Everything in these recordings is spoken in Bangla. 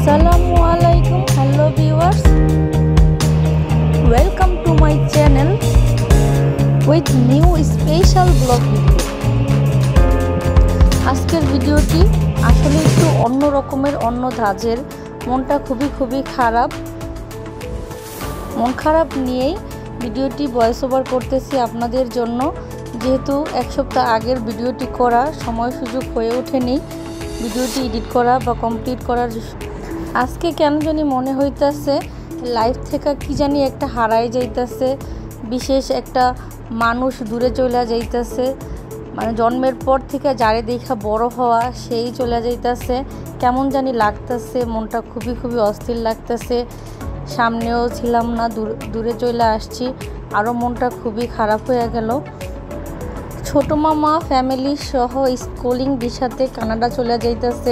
Assalamualaikum, hello viewers, welcome to my channel with new special vlog video. আজকের ভিডিওটি আসলে একটু অন্য রকমের, অন্য ধাঁচের। মনটা খুবই খারাপ, মন খারাপ নিয়েই ভিডিওটি ভয়েস ওভার করতেছি আপনাদের জন্য। যেহেতু এক সপ্তাহ আগের ভিডিওটি করা সময় সুযোগ হয়ে ওঠেনি ভিডিওটি এডিট করা বা কমপ্লিট করার। আজকে কেন জানি মনে হইতেছে লাইফ থেকে কি জানি একটা হারাই যাইতেছে, বিশেষ একটা মানুষ দূরে চলে যাইতেছে, মানে জন্মের পর থেকে যারে দেখা বড় হওয়া সেই চলে যাইতেছে। কেমন জানি লাগতেছে, মনটা খুবই অস্থির লাগতেছে। সামনেও ছিলাম না, দূরে চলে আসছি, আরও মনটা খুবই খারাপ হয়ে গেল। ছোট মামা ফ্যামিলি সহ স্কুলিং ভিসাতে কানাডা চলে যাইতেছে।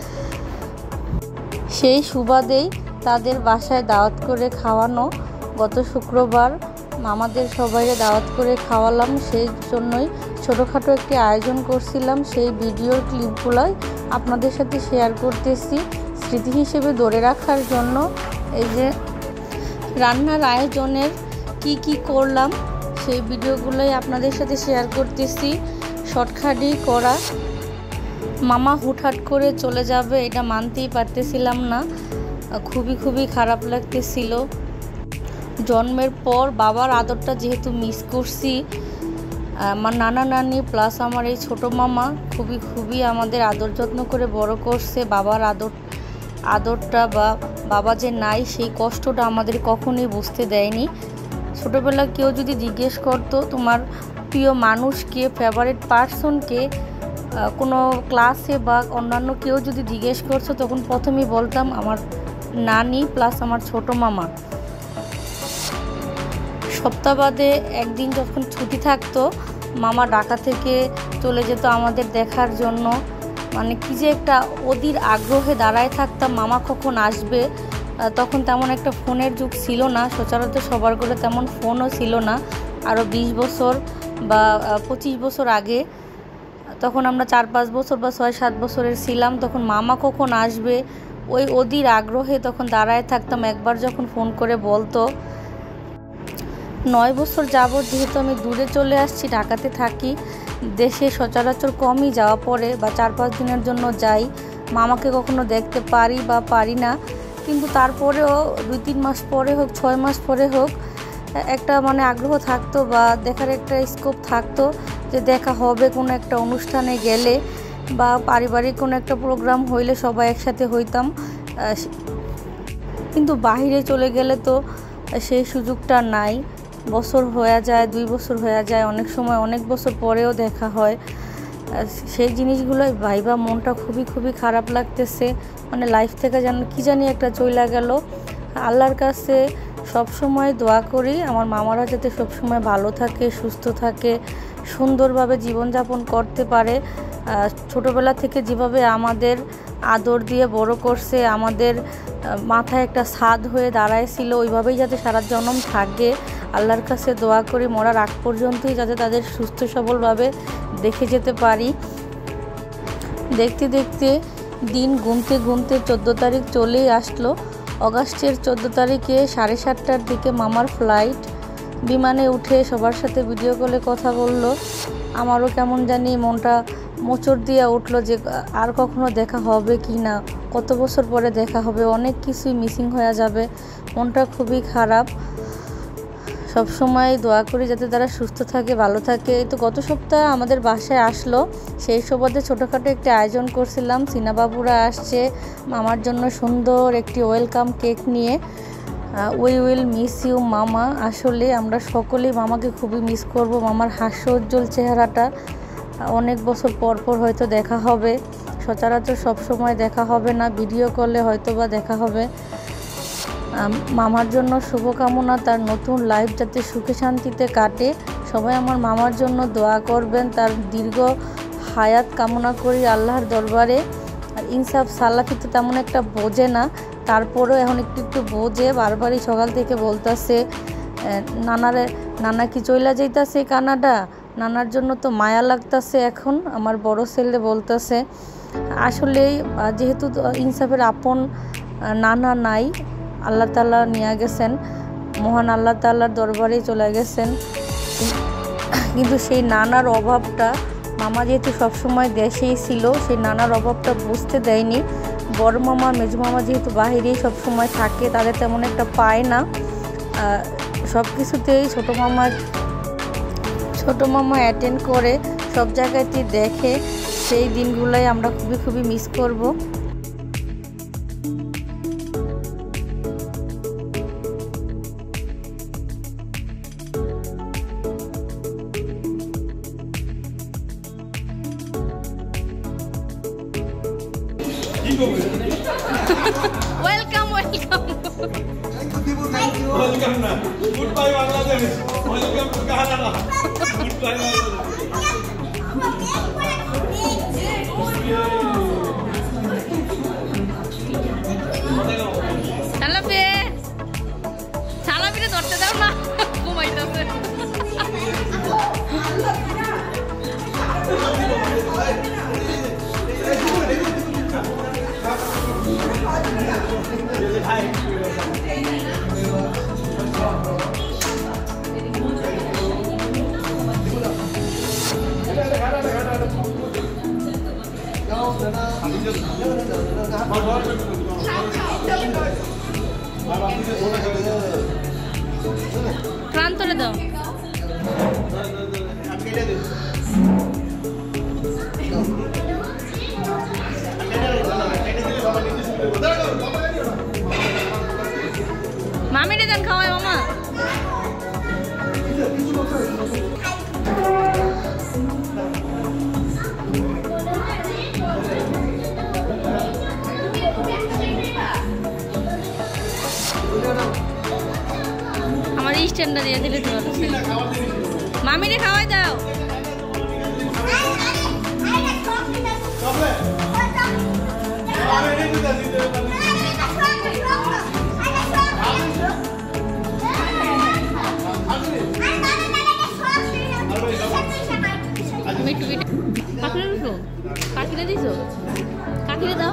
সেই সুবাদেই তাদের বাসায় দাওয়াত করে খাওয়ানো। গত শুক্রবার মামাদের সবাইকে দাওয়াত করে খাওয়ালাম, সেই জন্যই ছোটোখাটো একটি আয়োজন করছিলাম। সেই ভিডিওর ক্লিপগুলোই আপনাদের সাথে শেয়ার করতেছি স্মৃতি হিসেবে ধরে রাখার জন্য। এই যে রান্নার আয়োজনের কি করলাম সেই ভিডিওগুলোই আপনাদের সাথে শেয়ার করতেছি। শর্টকাটই করা। মামা হুটহাট করে চলে যাবে এটা মানতেই পারতেছিলাম না, খুবই খারাপ লাগতেছিল। জন্মের পর বাবার আদরটা যেহেতু মিস করছি, আমার নানা নানি প্লাস আমার এই ছোটো মামা খুবই আমাদের আদর যত্ন করে বড় করছে। বাবার আদরটা বা বাবা যে নাই সেই কষ্টটা আমাদের কখনোই বুঝতে দেয়নি। ছোটোবেলা কেউ যদি জিজ্ঞেস করতো তোমার প্রিয় মানুষকে, ফেভারিট পার্সনকে, কোনো ক্লাসে বা অন্যান্য কেউ যদি জিজ্ঞেস করছো, তখন প্রথমেই বলতাম আমার নানি প্লাস আমার ছোটো মামা। সপ্তাহ বাদে একদিন যখন ছুটি থাকতো, মামা ঢাকা থেকে চলে যেত আমাদের দেখার জন্য। মানে কি যে একটা অধীর আগ্রহে দাঁড়ায় থাকতাম মামা কখন আসবে। তখন তেমন একটা ফোনের যুগ ছিল না, সচরাচর সবার ঘরে তেমন ফোনও ছিল না। আরও 20 বছর বা 25 বছর আগে, তখন আমরা 4-5 বছর বা 6-7 বছরের ছিলাম। তখন মামা কখন আসবে ওই অধীর আগ্রহে তখন দাঁড়ায় থাকতাম। একবার যখন ফোন করে বলতো, 9 বছর যাবত যেহেতু আমি দূরে চলে আসছি, ঢাকাতে থাকি, দেশে সচরাচর কমই যাওয়া পড়ে বা 4-5 দিনের জন্য যাই। মামাকে কখনো দেখতে পারি বা পারি না, কিন্তু তারপরেও 2-3 মাস পরে হোক, 6 মাস পরে হোক, একটা মানে আগ্রহ থাকতো বা দেখার একটা স্কোপ থাকতো যে দেখা হবে কোনো একটা অনুষ্ঠানে গেলে বা পারিবারিক কোনো একটা প্রোগ্রাম হইলে সবাই একসাথে হইতাম। কিন্তু বাহিরে চলে গেলে তো সেই সুযোগটা নাই। বছর হয়ে যায়, 2 বছর হয়ে যায়, অনেক সময় অনেক বছর পরেও দেখা হয়। সেই জিনিসগুলোই ভাইবা মনটা খুবই খারাপ লাগতেছে। মানে লাইফ থেকে যেন কি জানি একটা চইলা গেল। আল্লাহর কাছে সব সময় দোয়া করি আমার মামারা যাতে সবসময় ভালো থাকে, সুস্থ থাকে, সুন্দরভাবে জীবনযাপন করতে পারে। ছোটোবেলা থেকে যেভাবে আমাদের আদর দিয়ে বড় করছে, আমাদের মাথায় একটা ছাদ হয়ে দাঁড়ায়ছিল, ওইভাবেই যাতে সারা জন্ম থাকে। আল্লাহর কাছে দোয়া করি মরার আগ পর্যন্তই যাতে তাদের সুস্থ সবলভাবে দেখে যেতে পারি। দেখতে দিন গুনতে 14 তারিখ চলেই আসলো। অগাস্টের 14 তারিখে 7:30টার দিকে মামার ফ্লাইট। বিমানে উঠে সবার সাথে ভিডিও কলে কথা বললো। আমারও কেমন জানি মনটা মোচড় দিয়ে উঠলো যে আর কখনো দেখা হবে কি না, কত বছর পরে দেখা হবে, অনেক কিছুই মিসিং হয়ে যাবে। মনটা খুবই খারাপ। সব সময় দোয়া করি যাতে তারা সুস্থ থাকে, ভালো থাকে। এই তো গত সপ্তাহে আমাদের বাসায় আসলো, সেই সুবাদে ছোটোখাটো একটি আয়োজন করছিলাম। সিনাবাবুরা আসছে মামার জন্য সুন্দর একটি ওয়েলকাম কেক নিয়ে। উই উইল মিস ইউ মামা। আসলে আমরা সকলেই মামাকে খুবই মিস করব। মামার হাস্যোজ্জ্বল চেহারাটা অনেক বছর পর হয়তো দেখা হবে। সচরাচর সব সময় দেখা হবে না, ভিডিও কলে হয়তো বা দেখা হবে। মামার জন্য শুভকামনা, তার নতুন লাইফ যাতে সুখে শান্তিতে কাটে। সবাই আমার মামার জন্য দোয়া করবেন, তার দীর্ঘ হায়াত কামনা করি আল্লাহর দরবারে। আর ইনসাফ সালাফি তো তেমন একটা বোঝে না, তারপরেও এখন একটু বোঝে। বারবারই সকাল থেকে বলতেছে নানা কি চইলা যাইতাছে কানাডা, নানার জন্য তো মায়া লাগতেছে। এখন আমার বড় ছেলে বলতেছে আসলে যেহেতু ইনসাফের আপন নানা নাই, আল্লাহ তাআলা নিয়ে গেছেন, মহান আল্লাহ তাআলার দরবারে চলে গেছেন। কিন্তু সেই নানার অভাবটা মামা যেহেতু সবসময় দেশেই ছিল, সেই নানার অভাবটা বুঝতে দেয়নি। বড় মামা মেজো মামা যেহেতু বাহিরেই সবসময় থাকে, তাদের তেমন একটা পায় না। সব কিছুতেই ছোটো মামা অ্যাটেন্ড করে, সব জায়গাতেই দেখে। সেই দিনগুলোই আমরা খুবই মিস করব। ওয়েলকাম ওয়েলকাম ওয়েলকাম না, good bye Bangladesh, welcome to Canada, good bye Bangladesh. সালাপিরে ধরতে দাও না, ঘুমাইতেছে। ক্রান্তরে দাও। মামিরে দেন খাওয়ায় মামা। আমার স্ট্যান্ডটা দিয়ে দিলে তো ভালো। মামিরে খাওয়াই দাও। কাকিরে দিছো, কাকিরে দাও।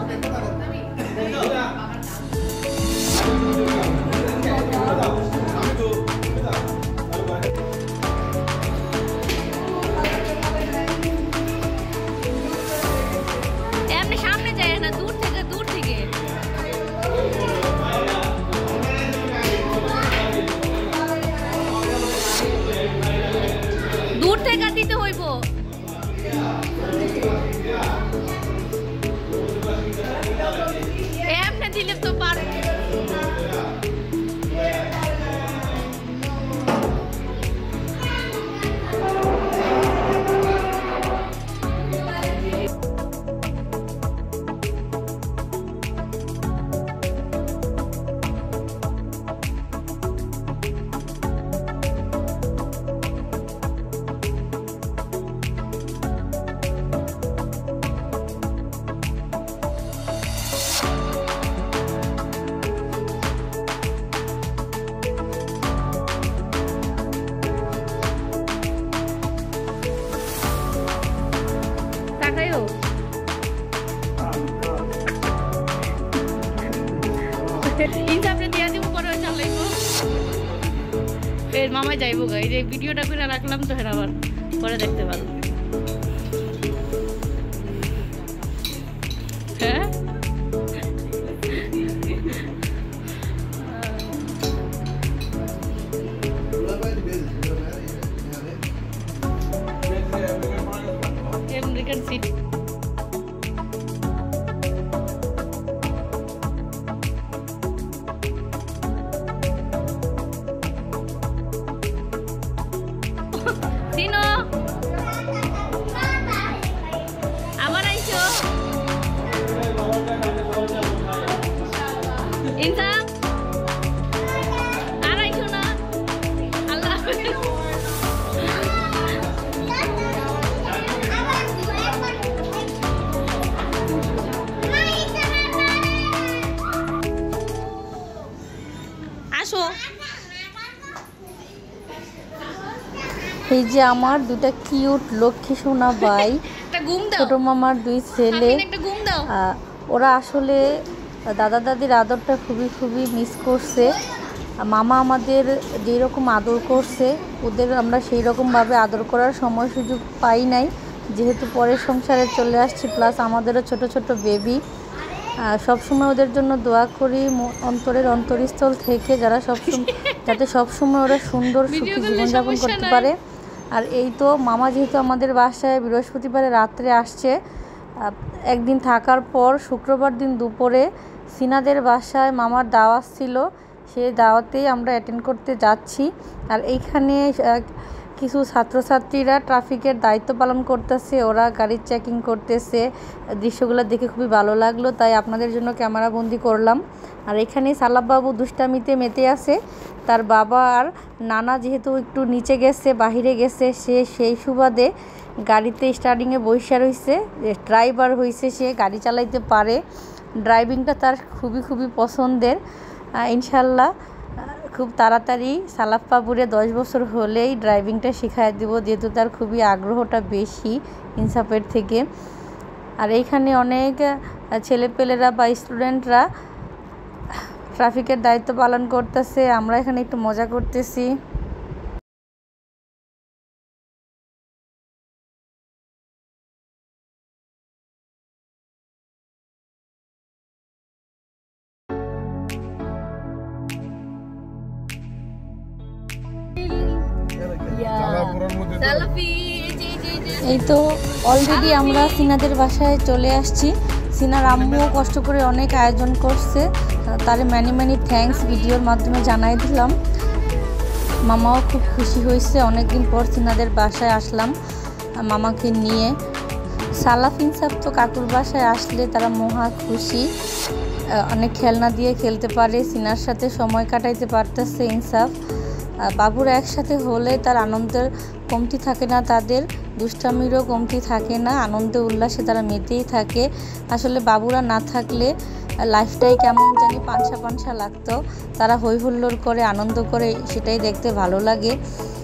এমনি সামনে যায় না, দূর থেকে দূর থেকে। দূর থেকে দিতে হইব। এমনি দিলে তো পারবে। মামাই যাইবো গা, এই যে ভিডিওটা করে রাখলাম তো, হের আবার পরে দেখতে পারো। হ্যাঁ আমেরিকান সিটি। আবার আইছো ইনসাম, আর আইছো না। আল্লাহ আসো। এই যে আমার দুটা কিউট লক্ষ্মী সোনা ভাই, ছোট মামার দুই ছেলে, ওরা আসলে দাদা দাদির আদরটা খুবই খুবই মিস করছে। মামা আমাদের যেই রকম আদর করছে ওদের আমরা সেই রকমভাবে আদর করার সময় সুযোগ পাই নাই, যেহেতু পরের সংসারে চলে আসছি, প্লাস আমাদেরও ছোট ছোট বেবি। সবসময় ওদের জন্য দোয়া করি অন্তরের অন্তরস্থল থেকে, যাতে সবসময় ওরা সুন্দর সুখী জীবনযাপন করতে পারে। আর এই তো মামা যেহেতু আমাদের বাসায় বৃহস্পতিবারে রাত্রে আসছে, একদিন থাকার পর শুক্রবার দিন দুপুরে সিনাদের বাসায় মামার দাওয়াত ছিল, সেই দাওয়াতেই আমরা অ্যাটেন্ড করতে যাচ্ছি। আর এইখানে কিছু ছাত্রছাত্রীরা ট্রাফিকের দায়িত্ব পালন করতেছে, ওরা গাড়ির চেকিং করতেছে। দৃশ্যগুলো দেখে খুবই ভালো লাগলো, তাই আপনাদের জন্য ক্যামেরাবন্দি করলাম। আর এখানে সালাববাবু দুষ্টামিতে মেতে আছে। তার বাবা আর নানা যেহেতু একটু নিচে গেছে, বাহিরে গেছে, সেই সুবাদে গাড়িতে স্টার্টিংয়ে বসে রয়েছে। ড্রাইভার হয়েছে, সে গাড়ি চালাইতে পারে, ড্রাইভিংটা তার খুবই খুবই পছন্দের। ইনশাল্লাহ খুব তাড়াতাড়ি সালাফ বাবুরে 10 বছর হলেই ড্রাইভিংটা শিখায় দিব, যেহেতু তার খুবই আগ্রহটা বেশি ইনসাফের থেকে। আর এইখানে অনেক ছেলেপেলেরা বা স্টুডেন্টরা ট্রাফিকের দায়িত্ব পালন করতেছে, আমরা এখানে একটু মজা করতেছি। এই তো অলরেডি আমরা সিনাদের বাসায় চলে আসছি। সিনার আম্মুও কষ্ট করে অনেক আয়োজন করছে, তারে ম্যানি থ্যাঙ্কস ভিডিওর মাধ্যমে জানাই দিলাম। মামাও খুব খুশি হয়েছে, অনেকদিন পর সিনাদের বাসায় আসলাম মামাকে নিয়ে। সালাফ ইনসাফ তো কাকুর বাসায় আসলে তারা মহা খুশি, অনেক খেলনা দিয়ে খেলতে পারে, সিনার সাথে সময় কাটাইতে পারতেছে ইনসাফ। বাবুরা একসাথে হলে তার আনন্দের কমতি থাকে না, তাদের দুষ্টামিরও কমতি থাকে না, আনন্দে উল্লাসে তারা মেতেই থাকে। আসলে বাবুরা না থাকলে লাইফটাই কেমন জানি পানসা পানসা লাগতো। তারা হই হুল্লোড় করে আনন্দ করে, সেটাই দেখতে ভালো লাগে।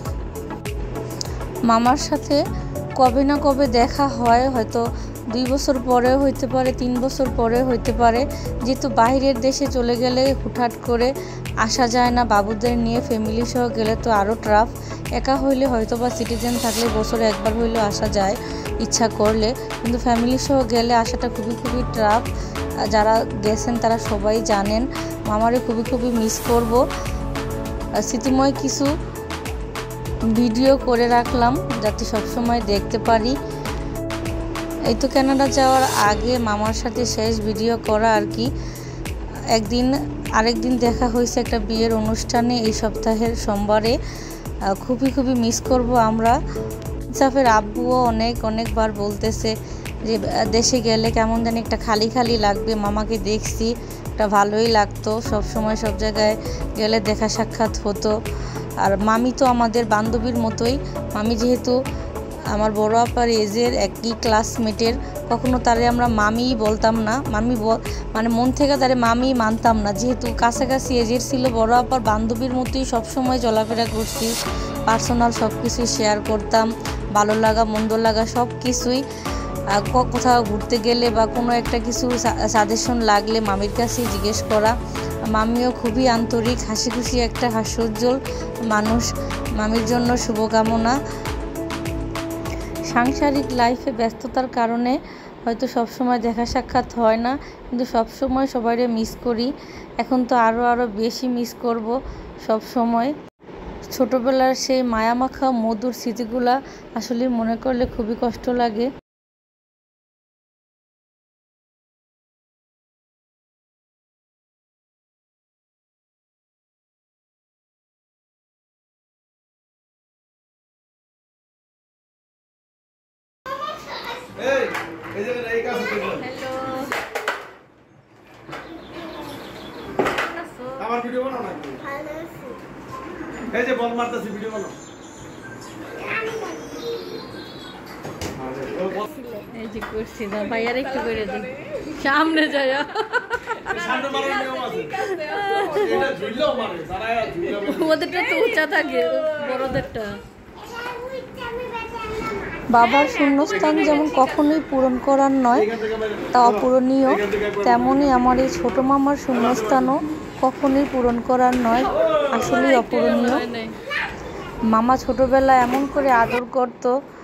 মামার সাথে কবে না কবে দেখা হয়, হয়তো 2 বছর পরেও হইতে পারে, 3 বছর পরেও হইতে পারে, যেহেতু বাইরের দেশে চলে গেলে হুটহাট করে আসা যায় না। বাবুদের নিয়ে ফ্যামিলি সহ গেলে তো আরও টাফ। একা হইলে হয়তো বা সিটিজেন থাকলে বছরে একবার হইলেও আসা যায় ইচ্ছা করলে, কিন্তু ফ্যামিলি সহ গেলে আসাটা খুবই খুবই টাফ। যারা গেছেন তারা সবাই জানেন। মামারে খুবই খুবই মিস করব। স্মৃতিময় কিছু ভিডিও করে রাখলাম যাতে সবসময় দেখতে পারি। এই তো কানাডা যাওয়ার আগে মামার সাথে শেষ ভিডিও করা আর কি। আরেকদিন দেখা হয়েছে একটা বিয়ের অনুষ্ঠানে এই সপ্তাহের সোমবারে। খুবই খুবই মিস করব আমরা। ইনসাফের আব্বুও অনেকবার বলতেছে যে দেশে গেলে কেমন জানি একটা খালি খালি লাগবে। মামাকে দেখছি, একটা ভালোই লাগতো, সব সময় সব জায়গায় গেলে দেখা সাক্ষাৎ হতো। আর মামি তো আমাদের বান্ধবীর মতোই। মামি যেহেতু আমার বড় আপার এজের একই ক্লাসমেটের, কখনো তারে আমরা মামিই বলতাম না, মানে মন থেকে তারে মামি মানতাম না, যেহেতু কাছাকাছি এজের ছিল। বড় আপার বান্ধবীর মতোই সবসময় চলাফেরা করছি, পার্সোনাল সব কিছুই শেয়ার করতাম, ভালো লাগা মন্দ লাগা সব কিছুই। কোথাও ঘুরতে গেলে বা কোনো একটা কিছু সাজেশন লাগলে মামির কাছেই জিজ্ঞেস করা। মামিও খুবই আন্তরিক, হাসি খুশি একটা হাস্যোজ্জ্বল মানুষ। মামির জন্য শুভকামনা। সাংসারিক লাইফে ব্যস্ততার কারণে হয়তো সবসময় দেখা সাক্ষাৎ হয় না, কিন্তু সবসময় সবাইরে মিস করি। এখন তো আরও বেশি মিস করব সবসময়। ছোটোবেলার সেই মায়ামাখা মধুর স্মৃতিগুলা আসলে মনে করলে খুবই কষ্ট লাগে। আমার ভিডিও বানাও না, এই যে বল মারতেছি ভিডিও বানাও। এই যে করছি না ভাইয়ার একটু করে দিই, সামনে যায় সামনে মারার নিয়ম আছে, এটা ঝুললেও মারে, দাঁড়ায় ঝুললেও। ওদেরটা তো উঁচা থাকে, বড়দেরটা। বাবার শূন্যস্থান যেমন কখনোই পূরণ করার নয়, তা অপূরণীয়, তেমনই আমার এই ছোটো মামার শূন্যস্থানও কখনোই পূরণ করার নয়, আসলেই অপূরণীয়। মামা ছোটোবেলায় এমন করে আদর করত,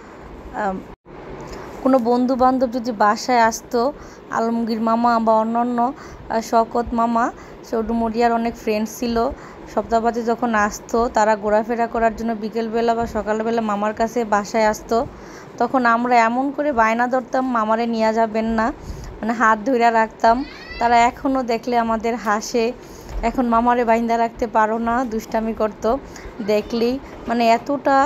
কোনো বন্ধু বান্ধব যদি বাসায় আসতো, আলমগীর মামা বা অন্যান্য শওকত মামা, চৌডুমরিয়ার অনেক ফ্রেন্ডস ছিল, সপ্তাহবাদে যখন আসতো তারা ঘোরাফেরা করার জন্য বিকেলবেলা বা সকালবেলা মামার কাছে বাসায় আসতো, তখন আমরা এমন করে বায়না ধরতাম মামারে নিয়ে যাবেন না, মানে হাত ধইরা রাখতাম। তারা এখনও দেখলে আমাদের হাসে, এখন মামারে বাইন্দা রাখতে পারো না, দুষ্টামি করতো দেখলেই। মানে এতটা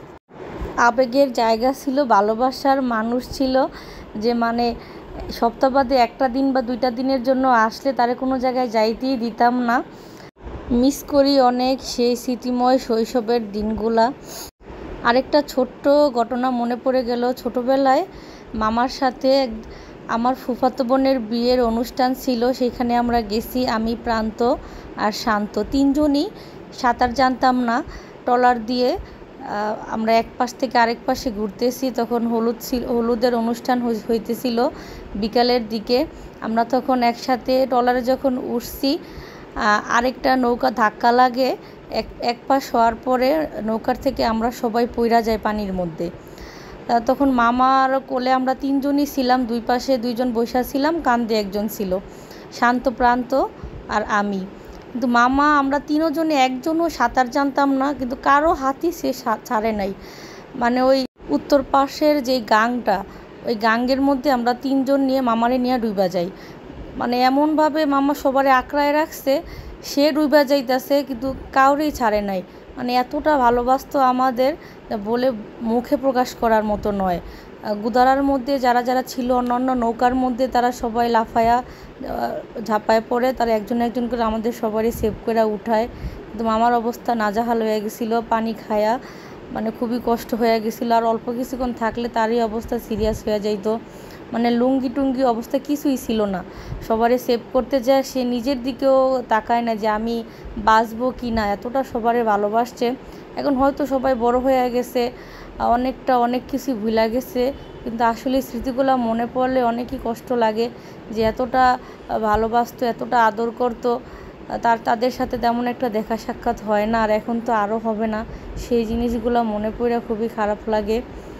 আবেগের জায়গা ছিল, ভালোবাসার মানুষ ছিল যে মানে সপ্তাহবাদে একটা দিন বা 2টা দিনের জন্য আসলে তারে কোনো জায়গায় যাইতেই দিতাম না। মিস করি অনেক সেই স্মৃতিময় শৈশবের দিনগুলা। আরেকটা ছোট্ট ঘটনা মনে পড়ে গেল, ছোটোবেলায় মামার সাথে আমার ফুফাতো বোনের বিয়ের অনুষ্ঠান ছিল, সেখানে আমরা গেছি, আমি, প্রান্ত আর শান্ত, 3জনই সাঁতার জানতাম না। ট্রলার দিয়ে আমরা এক পাশ থেকে আরেক পাশে ঘুরতেছি, তখন হলুদের অনুষ্ঠান হইতেছিল বিকালের দিকে। আমরা তখন একসাথে ট্রলারে যখন উঠছি, আরেকটা নৌকা ধাক্কা লাগে, এক পাশ হওয়ার পরে নৌকার থেকে আমরা সবাই পইরা যাই পানির মধ্যে। তখন মামার কোলে আমরা 3জনই ছিলাম, 2 পাশে 2জন বসা ছিলাম, কান্দে একজন ছিল, শান্ত, প্রান্ত আর আমি। কিন্তু মামা আমরা 3জনে একজনও সাঁতার জানতাম না, কিন্তু কারো হাতই সে ছাড়ে নাই। মানে ওই উত্তর পাশের যে গাংটা, ওই গাঙ্গের মধ্যে আমরা 3জন নিয়ে মামারে নিয়ে ডুইবা যাই। মানে এমনভাবে মামা সবারে আঁকড়ায় রাখছে, সে ডুইবা যাইতেছে কিন্তু কাউরেই ছাড়ে নাই। মানে এতটা ভালোবাসতো আমাদের, বলে মুখে প্রকাশ করার মতো নয়। গুদারার মধ্যে যারা যারা ছিল অন্যান্য নৌকার মধ্যে, তারা সবাই লাফায়া ঝাঁপায় পড়ে, তারা একজন একজন করে আমাদের সবারই সেভ করে উঠায়। কিন্তু মামার অবস্থা নাজাহাল হয়ে গেছিলো, পানি খায়া মানে খুবই কষ্ট হয়ে গেছিলো। আর অল্প কিছুক্ষণ থাকলে তারই অবস্থা সিরিয়াস হয়ে যাইতো। মানে লুঙ্গি টুঙ্গি অবস্থা কিছুই ছিল না, সবারে সেভ করতে যায়, সে নিজের দিকেও তাকায় না যে আমি বাঁচবো কি না, এতটা সবারে ভালোবাসছে। এখন হয়তো সবাই বড় হয়ে গেছে, অনেক কিছু ভুলা গেছে, কিন্তু আসলে স্মৃতিগুলো মনে পড়লে অনেকই কষ্ট লাগে যে এতটা ভালোবাসতো, এতটা আদর করতো। তাদের সাথে তেমন একটা দেখা সাক্ষাৎ হয় না, আর এখন তো আরও হবে না। সেই জিনিসগুলো মনে পড়ে খুবই খারাপ লাগে।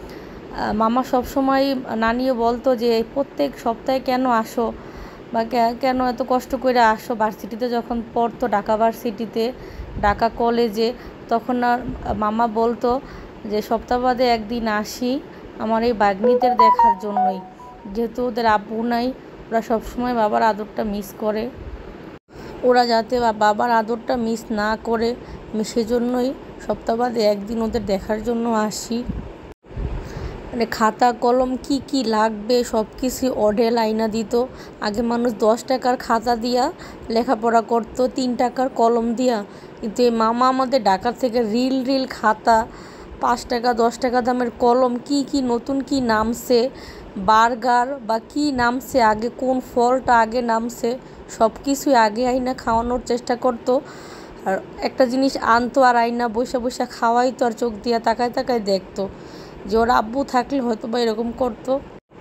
মামা সবসময়, নানিও বলতো যে প্রত্যেক সপ্তাহে কেন আসো, বা কেন এত কষ্ট করে আসো। ভার্সিটিতে যখন পড়তো, ঢাকা ভার্সিটিতে, ঢাকা কলেজে, তখন আর মামা বলতো যে সপ্তাহবাদে একদিন আসি আমার এই বাগ্নিদের দেখার জন্যই, যেহেতু ওদের আব্বু নাই, ওরা সবসময় বাবার আদরটা মিস করে। ওরা যাতে বাবার আদরটা মিস না করে, আমি সেজন্যই সপ্তাহবাদে একদিন ওদের দেখার জন্য আসি। মানে খাতা কলম কি কি লাগবে সব কিছু অঢেল আইনা দিত। আগে মানুষ 10 টাকার খাতা দিয়া লেখাপড়া করতো, 3 টাকার কলম দিয়া, কিন্তু এই মামা আমাদের ঢাকা থেকে রিল খাতা, 5 টাকা 10 টাকা দামের কলম, কি কি নতুন কি নামছে, বার্গার বা কি নামছে, আগে কোন ফলটা আগে নামছে, সব কিছুই আগে আইনা খাওয়ানোর চেষ্টা করতো। আর একটা জিনিস আনতো আর আইনা বসে খাওয়াইতো, আর চোখ দিয়া তাকায় দেখতো যে ওর আব্বু থাকলে হয়তো বা এরকম করতো।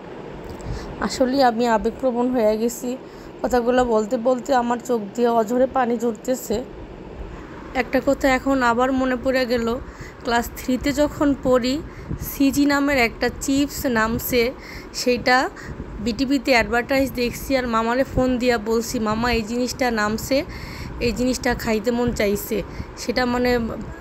আসলেই আমি আবেগপ্রবণ হয়ে গেছি, কথাগুলো বলতে বলতে আমার চোখ দিয়ে অঝরে পানি ঝরতেছে। একটা কথা এখন আবার মনে পড়ে গেল, ক্লাস 3তে যখন পড়ি, সিজি নামের একটা চিপস নামছে, সেইটা বিটিভিতে অ্যাডভার্টাইজ দেখছি, আর মামারে ফোন দিয়া বলছি মামা এই জিনিসটা নামছে, এই জিনিসটা খাইতে মন চাইছে। সেটা মানে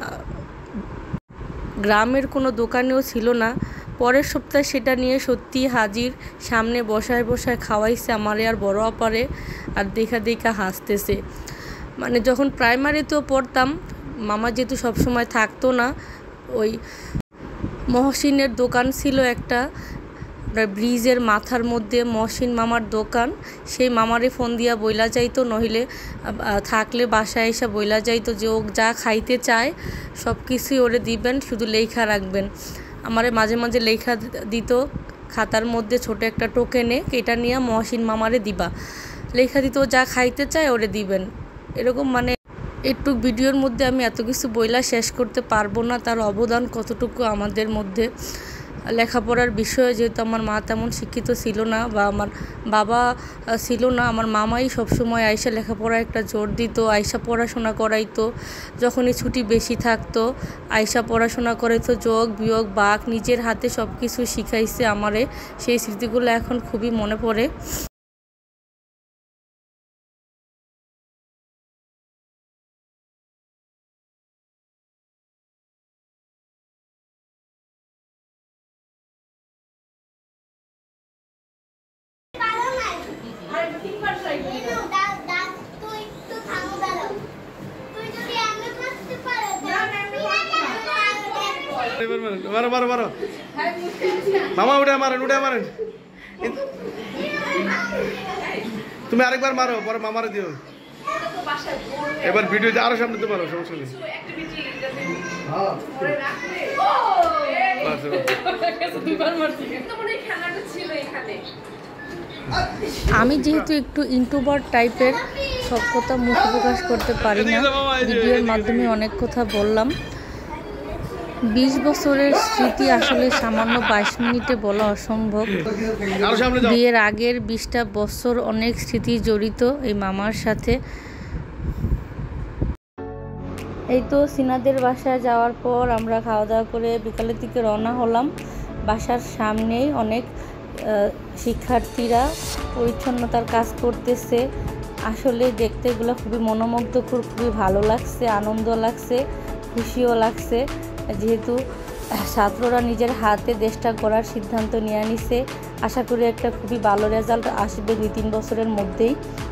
গ্রামের কোনো দোকানেও ছিল না। পরের সপ্তাহে সেটা নিয়ে সত্যি হাজির, সামনে বসায় খাওয়াইছে আমারে আর বড় আপারে, আর দেখা হাসতেছে। মানে যখন প্রাইমারিতেও পড়তাম, মামা যেহেতু সবসময় থাকতো না, ওই মহসিনের দোকান ছিল একটা, ব্রিজের মাথার মধ্যে মহসিন মামার দোকান, সেই মামারে ফোন দিয়া বইলা যাইতো, নইলে থাকলে বাসায় এসে বইলা যাইতো যে ও যা খাইতে চায় সব কিছুই ওরে দিবেন, শুধু লেখা রাখবেন। আমারে মাঝে মাঝে লেখা দিত খাতার মধ্যে ছোট একটা টোকেনে, এটা নিয়ে মহসিন মামারে দিবা, লেখা দিত যা খাইতে চায় ওরে দিবেন। এরকম মানে একটু ভিডিওর মধ্যে আমি এত কিছু বইলা শেষ করতে পারবো না, তার অবদান কতটুকু আমাদের মধ্যে। লেখাপড়ার বিষয়ে, যেহেতু আমার মা তেমন শিক্ষিত ছিল না বা আমার বাবা ছিল না, আমার মামাই সবসময় আয়শা লেখাপড়া একটা জোর দিত, আয়শা পড়াশোনা করাইতো। যখনই ছুটি বেশি থাকতো আয়শা পড়াশোনা করাইতো, যোগ বিয়োগ বাক নিজের হাতে সব কিছু শিখাইছে আমারে। সেই স্মৃতিগুলো এখন খুবই মনে পড়ে। মারো মারো মারো মামা, উঠে মারেন উঠে মারেন। তুমি আরেকবার মারো, পরে মামারে দিও। এবার ভিডিওতে আরো সামনে দিতে পারো, সমস্যা নেই। আমি যেহেতু একটু ইন্ট্রোভার্ট টাইপের, সব কথা মুখ প্রকাশ করতে পারি না, ভিডিওর মাধ্যমে অনেক কথা বললাম। 20 বছরের স্মৃতি আসলে সামান্য 22 মিনিটে বলা অসম্ভব। বিয়ের আগের 20টা বছর অনেক স্মৃতি জড়িত এই মামার সাথে। এই তো সিনাদের বাসায় যাওয়ার পর আমরা খাওয়া দাওয়া করে বিকালের দিকে রওনা হলাম। বাসার সামনেই অনেক শিক্ষার্থীরা পরিচ্ছন্নতার কাজ করতেছে। আসলে দেখতে এগুলো খুবই মনোমুগ্ধকর, খুবই ভালো লাগছে, আনন্দ লাগছে, খুশিও লাগছে, যেহেতু ছাত্ররা নিজের হাতে দেশটা গড়ার সিদ্ধান্ত নিয়ে নিছে। আশা করি একটা খুবই ভালো রেজাল্ট আসবে 2-3 বছরের মধ্যেই।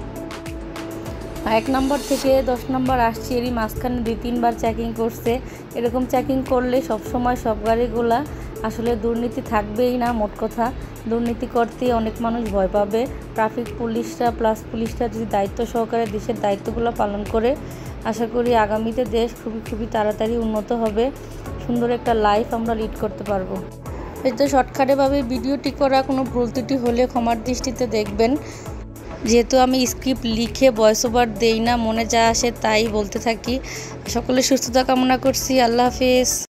1 নম্বর থেকে 10 নম্বর আসছে, এরই মাঝখানে 2-3 বার চেকিং করছে। এরকম চেকিং করলে সবসময় সব গাড়িগুলা আসলে দুর্নীতি থাকবেই না। মোট কথা দুর্নীতি করতে অনেক মানুষ ভয় পাবে। ট্রাফিক পুলিশরা প্লাস পুলিশরা যদি দায়িত্ব সহকারে দেশের দায়িত্বগুলো পালন করে, আশা করি আগামীতে দেশ খুবই তাড়াতাড়ি উন্নত হবে, সুন্দর একটা লাইফ আমরা লিড করতে পারবো। এই তো শর্টকাটেভাবে ভিডিওটি করা, কোনো ভুল ত্রুটি হলে ক্ষমার দৃষ্টিতে দেখবেন। যেহেতু আমি স্ক্রিপ্ট লিখে ভয়েস ওভার দেই না, মনে যা আসে তাই বলতে থাকি। সকলের সুস্থতা কামনা করছি। আল্লাহ হাফেজ।